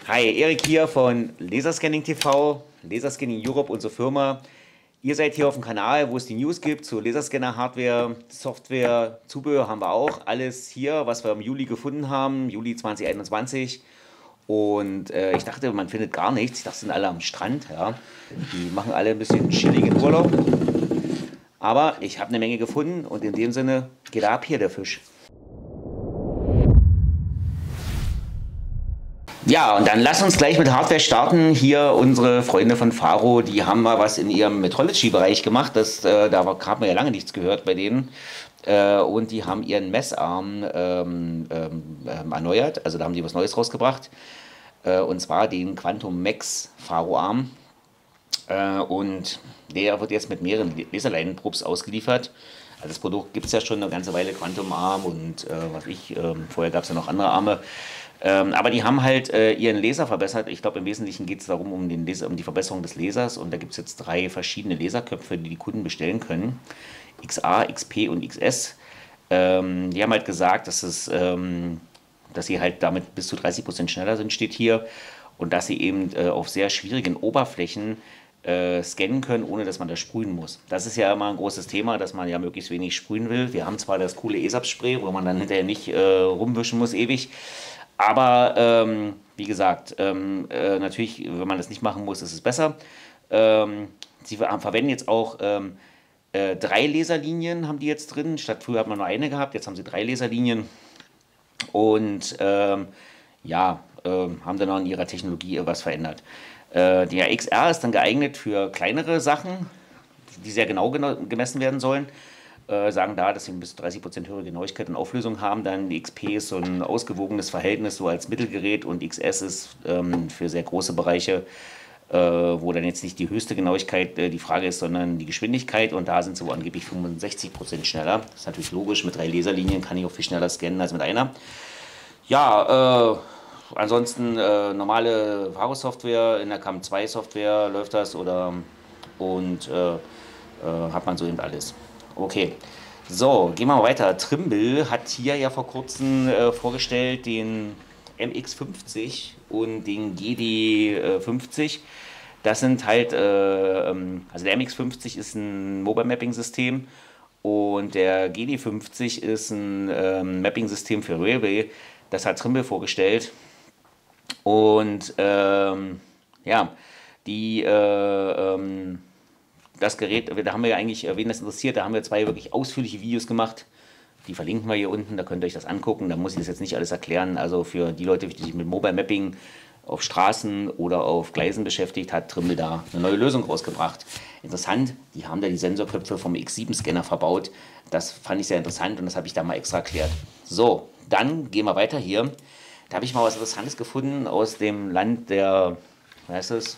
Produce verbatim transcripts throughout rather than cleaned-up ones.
Hi, Erik hier von Laserscanning T V, Laserscanning Europe, unsere Firma. Ihr seid hier auf dem Kanal, wo es die News gibt zu Laserscanner-Hardware, Software, Zubehör haben wir auch. Alles hier, was wir im Juli gefunden haben, Juli zwanzig einundzwanzig. Und äh, ich dachte, man findet gar nichts. Ich dachte, sind alle am Strand. Ja. Die machen alle ein bisschen chilligen Urlaub. Aber ich habe eine Menge gefunden und in dem Sinne geht ab hier der Fisch. Ja, und dann lass uns gleich mit Hardware starten. Hier unsere Freunde von Faro, die haben mal was in ihrem Metrology-Bereich gemacht. Das, äh, da hat man ja lange nichts gehört bei denen. Äh, und die haben ihren Messarm ähm, ähm, ähm, erneuert. Also da haben die was Neues rausgebracht. Äh, und zwar den Quantum Max Faro-Arm. Äh, und der wird jetzt mit mehreren Laserleinenprobes ausgeliefert. Also das Produkt gibt es ja schon eine ganze Weile, Quantum Arm und äh, was ich, äh, vorher gab es ja noch andere Arme. Ähm, aber die haben halt äh, ihren Laser verbessert. Ich glaube, im Wesentlichen geht es darum, um, den Laser, um die Verbesserung des Lasers. Und da gibt es jetzt drei verschiedene Laserköpfe, die die Kunden bestellen können. X A, X P und X S. Ähm, die haben halt gesagt, dass, es, ähm, dass sie halt damit bis zu dreißig Prozent schneller sind, steht hier. Und dass sie eben äh, auf sehr schwierigen Oberflächen äh, scannen können, ohne dass man da sprühen muss. Das ist ja immer ein großes Thema, dass man ja möglichst wenig sprühen will. Wir haben zwar das coole E S A P-Spray, wo man dann hinterher nicht äh, rumwischen muss ewig. Aber ähm, wie gesagt, ähm, äh, natürlich, wenn man das nicht machen muss, ist es besser. Ähm, sie ver verwenden jetzt auch ähm, äh, drei Laserlinien, haben die jetzt drin. Statt früher hat man nur eine gehabt, jetzt haben sie drei Laserlinien. Und ähm, ja, äh, haben dann noch in ihrer Technologie was verändert. Äh, der X R ist dann geeignet für kleinere Sachen, die sehr genau gemessen werden sollen. Äh, sagen da, dass sie bis zu dreißig Prozent höhere Genauigkeit und Auflösung haben. Dann die X P ist so ein ausgewogenes Verhältnis, so als Mittelgerät, und X S ist ähm, für sehr große Bereiche, äh, wo dann jetzt nicht die höchste Genauigkeit äh, die Frage ist, sondern die Geschwindigkeit, und da sind sie wohl angeblich fünfundsechzig Prozent schneller. Das ist natürlich logisch, mit drei Laserlinien kann ich auch viel schneller scannen als mit einer. Ja, äh, ansonsten äh, normale Faro-Software, in der CAM zwei Software läuft das, oder und äh, äh, hat man so eben alles. Okay, so, gehen wir mal weiter. Trimble hat hier ja vor kurzem äh, vorgestellt den M X fünfzig und den G D fünfzig. Das sind halt, äh, also der M X fünfzig ist ein Mobile Mapping System und der G D fünfzig ist ein ähm, Mapping System für Railway. Das hat Trimble vorgestellt. Und ähm, ja, die äh, ähm, das Gerät, da haben wir ja eigentlich, wen das interessiert, da haben wir zwei wirklich ausführliche Videos gemacht. Die verlinken wir hier unten, da könnt ihr euch das angucken. Da muss ich das jetzt nicht alles erklären. Also für die Leute, die sich mit Mobile Mapping auf Straßen oder auf Gleisen beschäftigt, hat Trimble da eine neue Lösung rausgebracht. Interessant, die haben da die Sensorköpfe vom X sieben Scanner verbaut. Das fand ich sehr interessant und das habe ich da mal extra erklärt. So, dann gehen wir weiter hier. Da habe ich mal was Interessantes gefunden aus dem Land der, was heißt das?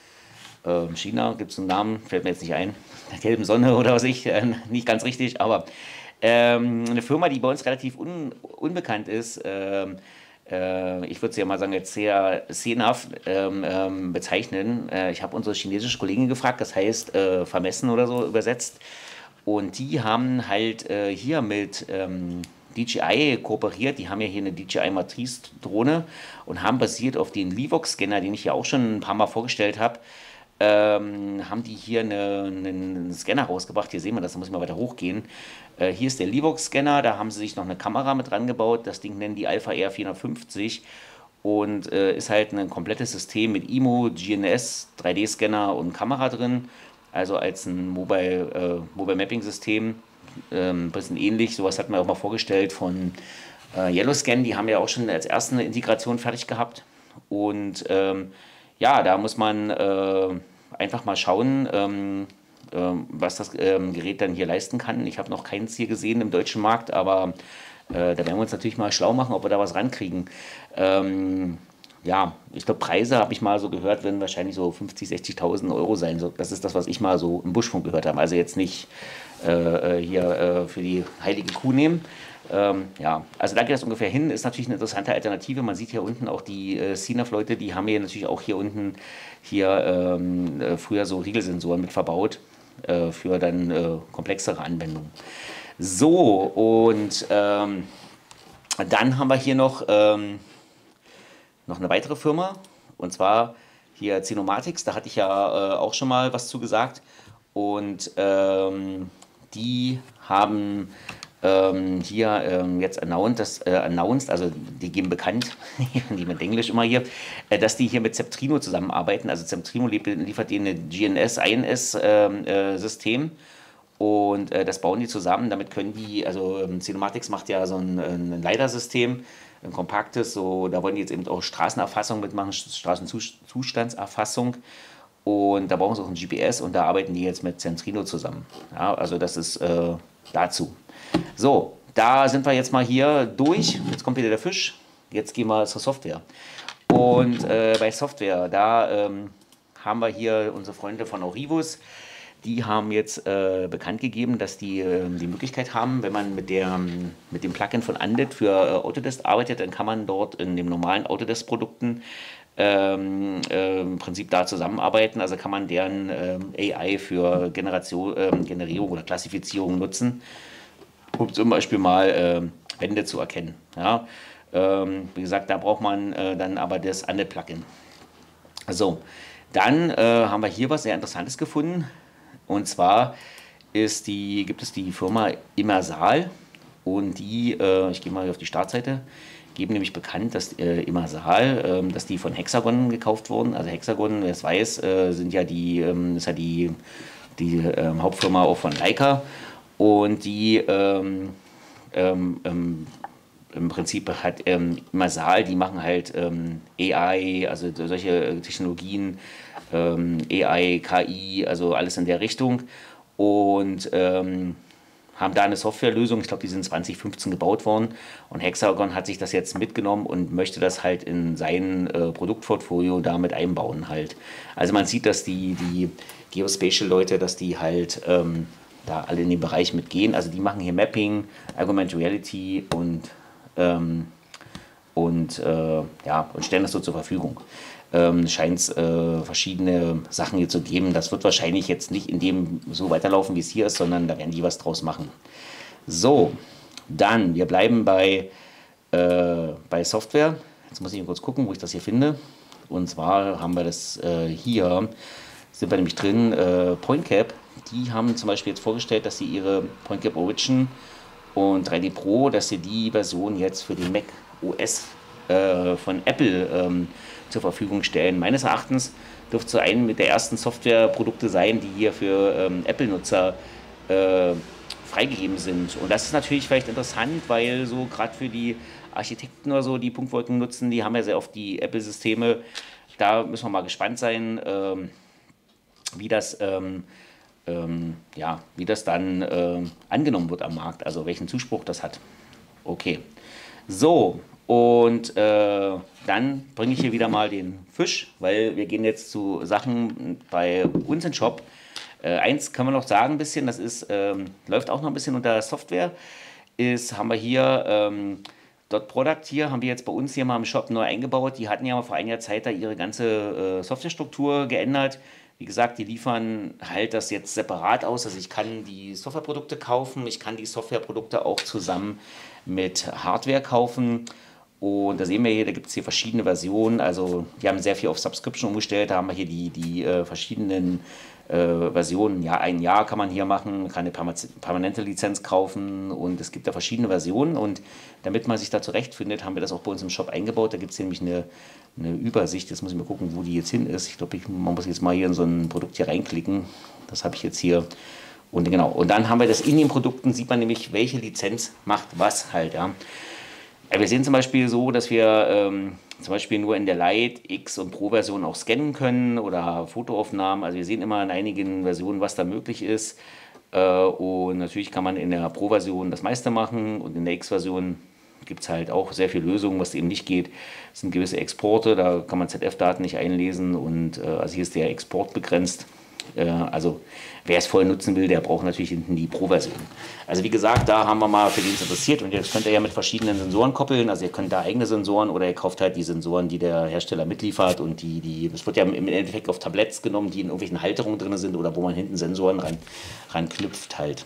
China, gibt es einen Namen, fällt mir jetzt nicht ein, der gelben Sonne oder was ich, äh, nicht ganz richtig, aber ähm, eine Firma, die bei uns relativ un, unbekannt ist, ähm, äh, ich würde sie ja mal sagen, jetzt sehr szenhaft ähm, ähm, bezeichnen. Äh, ich habe unsere chinesische Kollegin gefragt, das heißt äh, vermessen oder so übersetzt, und die haben halt äh, hier mit ähm, D J I kooperiert. Die haben ja hier eine D J I Matrice-Drohne und haben basiert auf den Livox-Scanner, den ich ja auch schon ein paar Mal vorgestellt habe, Ähm, haben die hier eine, einen Scanner rausgebracht. Hier sehen wir das, da muss ich mal weiter hochgehen. Äh, hier ist der Livox-Scanner, da haben sie sich noch eine Kamera mit dran gebaut. Das Ding nennen die Alpha R vierhundertfünfzig und äh, ist halt ein komplettes System mit I M O, G N S, drei D-Scanner und Kamera drin. Also als ein Mobile, äh, Mobile Mapping-System. Ähm, ein bisschen ähnlich, sowas hatten wir auch mal vorgestellt von äh, Yellowscan. Die haben ja auch schon als erste eine Integration fertig gehabt. Und ähm, ja, da muss man äh, einfach mal schauen, ähm, äh, was das ähm, Gerät dann hier leisten kann. Ich habe noch keins hier gesehen im deutschen Markt, aber äh, da werden wir uns natürlich mal schlau machen, ob wir da was rankriegen. Ähm, ja, ich glaube, Preise habe ich mal so gehört, werden wahrscheinlich so fünfzigtausend, sechzigtausend Euro sein. So, das ist das, was ich mal so im Buschfunk gehört habe. Also jetzt nicht äh, hier äh, für die heilige Kuh nehmen. Ähm, ja, also da geht das ungefähr hin, ist natürlich eine interessante Alternative. Man sieht hier unten auch die äh, C N A F-Leute, die haben hier natürlich auch hier unten hier ähm, äh, früher so Riegelsensoren mit verbaut äh, für dann äh, komplexere Anwendungen. So, und ähm, dann haben wir hier noch, ähm, noch eine weitere Firma, Und zwar hier Zinomatics, da hatte ich ja äh, auch schon mal was zu gesagt. Und ähm, die haben ähm, hier ähm, jetzt announced, das, äh, announced, also die geben bekannt, die mit Englisch immer hier, äh, dass die hier mit Ceptrino zusammenarbeiten. Also Ceptrino liefert, liefert ihnen ein G N S, I N S-System. Und äh, das bauen die zusammen, damit können die, also ähm, Cinematics macht ja so ein, ein LiDAR-System, ein kompaktes, so, da wollen die jetzt eben auch Straßenerfassung mitmachen, Straßenzustandserfassung. Und da brauchen sie auch ein G P S und da arbeiten die jetzt mit Centrino zusammen. Ja, also das ist äh, dazu. So, da sind wir jetzt mal hier durch. Jetzt kommt wieder der Fisch. Jetzt gehen wir zur Software. Und äh, bei Software, da ähm, haben wir hier unsere Freunde von Aurivus. Die haben jetzt äh, bekannt gegeben, dass die äh, die Möglichkeit haben, wenn man mit, der, mit dem Plugin von Undead für äh, Autodesk arbeitet, dann kann man dort in den normalen Autodesk-Produkten ähm, äh, im Prinzip da zusammenarbeiten. Also kann man deren ähm, A I für Generation, ähm, Generierung oder Klassifizierung nutzen, um zum Beispiel mal äh, Wände zu erkennen. Ja? Ähm, wie gesagt, da braucht man äh, dann aber das Undead-Plugin. So, dann äh, haben wir hier was sehr Interessantes gefunden. Und zwar ist die, gibt es die Firma Immersal und die, äh, ich gehe mal auf die Startseite, geben nämlich bekannt, dass äh, Immersal, äh, dass die von Hexagon gekauft wurden. Also Hexagon, wer es weiß, äh, sind ja die, ähm, ist ja die, die äh, Hauptfirma auch von Leica und die ähm, ähm, ähm, im Prinzip hat ähm, Immersal, die machen halt ähm, A I, also solche Technologien, ähm, A I, K I, also alles in der Richtung und ähm, haben da eine Softwarelösung, ich glaube, die sind zwanzig fünfzehn gebaut worden und Hexagon hat sich das jetzt mitgenommen und möchte das halt in sein äh, Produktportfolio damit einbauen halt. Also man sieht, dass die, die Geospatial-Leute, dass die halt ähm, da alle in den Bereich mitgehen, also die machen hier Mapping, Augmented Reality und ähm, und, äh, ja, und stellen das so zur Verfügung. Ähm, scheint es äh, verschiedene Sachen hier zu geben. Das wird wahrscheinlich jetzt nicht in dem so weiterlaufen, wie es hier ist, sondern da werden die was draus machen. So, dann, wir bleiben bei, äh, bei Software. Jetzt muss ich kurz gucken, wo ich das hier finde. Und zwar haben wir das äh, hier, sind wir nämlich drin, äh, PointCap. Die haben zum Beispiel jetzt vorgestellt, dass sie ihre PointCap Origin und drei D Pro, dass sie die Version jetzt für den Mac O S äh, von Apple ähm, zur Verfügung stellen. Meines Erachtens dürfte so ein mit der ersten Softwareprodukte sein, die hier für ähm, Apple-Nutzer äh, freigegeben sind. Und das ist natürlich vielleicht interessant, weil so gerade für die Architekten oder so, die Punktwolken nutzen, die haben ja sehr oft die Apple-Systeme. Da müssen wir mal gespannt sein, ähm, wie das ähm, ähm, ja, wie das dann äh, angenommen wird am Markt, also welchen Zuspruch das hat. Okay, so, und äh, dann bringe ich hier wieder mal den Fisch, weil wir gehen jetzt zu Sachen bei uns im Shop. Äh, eins können wir noch sagen ein bisschen, das ist, ähm, läuft auch noch ein bisschen unter Software, ist, haben wir hier ähm, Dot Product hier, haben wir jetzt bei uns hier mal im Shop neu eingebaut. Die hatten ja vor einiger Zeit da ihre ganze äh, Softwarestruktur geändert. Wie gesagt, die liefern halt das jetzt separat aus. Also ich kann die Softwareprodukte kaufen, ich kann die Softwareprodukte auch zusammen mit Hardware kaufen. Und da sehen wir hier, da gibt es hier verschiedene Versionen. Also die haben sehr viel auf Subscription umgestellt. Da haben wir hier die, die äh, verschiedenen äh, Versionen. Ja, ein Jahr kann man hier machen, kann eine permanente Lizenz kaufen und es gibt da verschiedene Versionen. Und damit man sich da zurechtfindet, haben wir das auch bei uns im Shop eingebaut. Da gibt es nämlich eine, eine Übersicht. Jetzt muss ich mal gucken, wo die jetzt hin ist. Ich glaube, man muss jetzt mal hier in so ein Produkt hier reinklicken. Das habe ich jetzt hier. Und genau, und dann haben wir das in den Produkten, sieht man nämlich, welche Lizenz macht was halt, ja. Wir sehen zum Beispiel so, dass wir ähm, zum Beispiel nur in der Lite, X und Pro-Version auch scannen können oder Fotoaufnahmen. Also wir sehen immer in einigen Versionen, was da möglich ist. Äh, und natürlich kann man in der Pro-Version das meiste machen und in der X-Version gibt es halt auch sehr viele Lösungen, was eben nicht geht. Es sind gewisse Exporte, da kann man Z F-Daten nicht einlesen und äh, also hier ist der Export begrenzt. Also wer es voll nutzen will, der braucht natürlich hinten die Pro-Version. Also wie gesagt, da haben wir mal für den es interessiert und jetzt könnt ihr ja mit verschiedenen Sensoren koppeln. Also ihr könnt da eigene Sensoren oder ihr kauft halt die Sensoren, die der Hersteller mitliefert und die, die, das wird ja im Endeffekt auf Tabletts genommen, die in irgendwelchen Halterungen drin sind oder wo man hinten Sensoren ran, ran knüpft halt.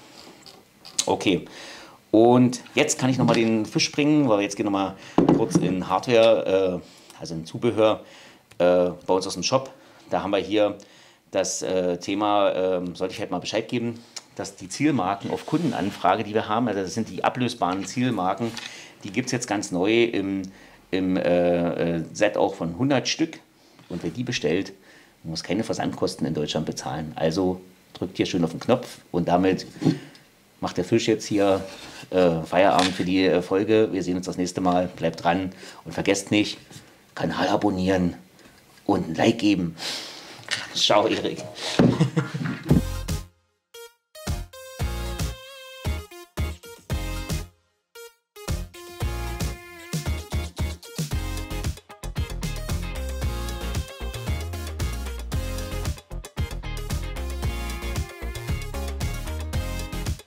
Okay. Und jetzt kann ich nochmal den Fisch bringen, weil jetzt gehen wir mal kurz in Hardware, äh, also in Zubehör. äh, bei uns aus dem Shop. Da haben wir hier das äh, Thema, äh, sollte ich halt mal Bescheid geben, dass die Zielmarken auf Kundenanfrage, die wir haben, also das sind die ablösbaren Zielmarken, die gibt es jetzt ganz neu im, im äh, äh, Set auch von hundert Stück. Und wer die bestellt, muss keine Versandkosten in Deutschland bezahlen. Also drückt hier schön auf den Knopf und damit macht der Fisch jetzt hier äh, Feierabend für die äh, Folge. Wir sehen uns das nächste Mal. Bleibt dran und vergesst nicht, Kanal abonnieren und ein Like geben. Ciao, Erik.